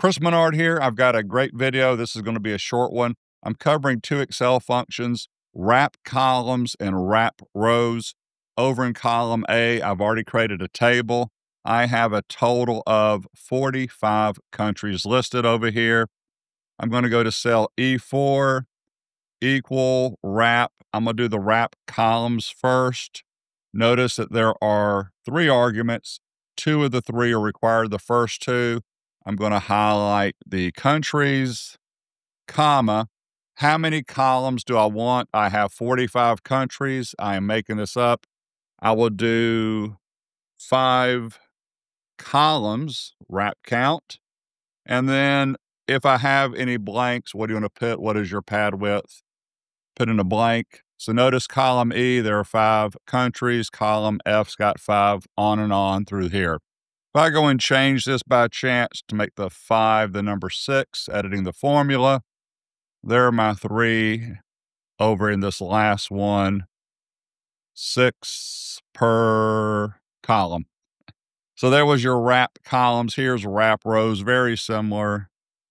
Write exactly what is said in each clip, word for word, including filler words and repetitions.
Chris Menard here. I've got a great video. This is going to be a short one. I'm covering two Excel functions, wrap columns and wrap rows. Over in column A, I've already created a table. I have a total of forty-five countries listed over here. I'm going to go to cell E four, equal wrap. I'm going to do the wrap columns first. Notice that there are three arguments. Two of the three are required. The first two, I'm going to highlight the countries, comma. How many columns do I want? I have forty-five countries. I am making this up. I will do five columns, wrap count. And then if I have any blanks, what do you want to put? What is your pad width? Put in a blank. So notice column E, there are five countries. Column F's got five, on and on through here. If I go and change this by chance to make the five the number six, editing the formula, there are my three over in this last one, six per column. So there was your wrap columns. Here's wrap rows, very similar.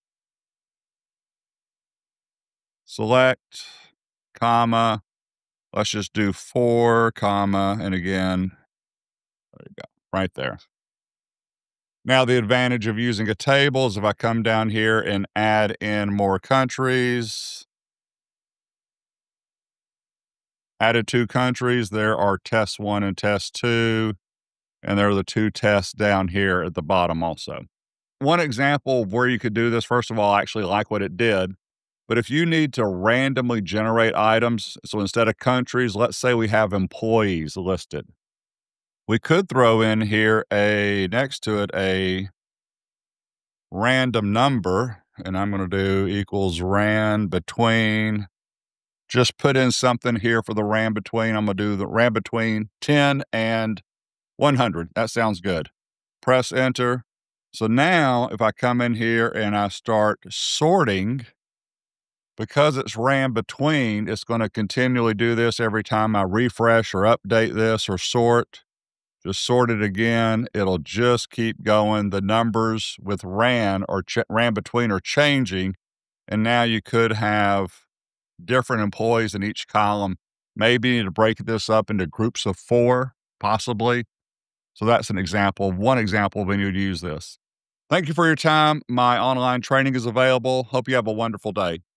Select, comma, let's just do four, comma, and again, there you go, right there. Now, the advantage of using a table is if I come down here and add in more countries, added two countries, there are test one and test two, and there are the two tests down here at the bottom also. One example of where you could do this, first of all, I actually like what it did, but if you need to randomly generate items, so instead of countries, let's say we have employees listed. We could throw in here a, next to it, a random number, and I'm going to do equals ran between. Just put in something here for the ran between. I'm going to do the ran between ten and one hundred. That sounds good. Press enter. So now if I come in here and I start sorting, because it's ran between, it's going to continually do this every time I refresh or update this or sort. Just sort it again. It'll just keep going. The numbers with ran or ch- ran between are changing. And now you could have different employees in each column. Maybe you need to break this up into groups of four, possibly. So that's an example, one example of when you'd use this. Thank you for your time. My online training is available. Hope you have a wonderful day.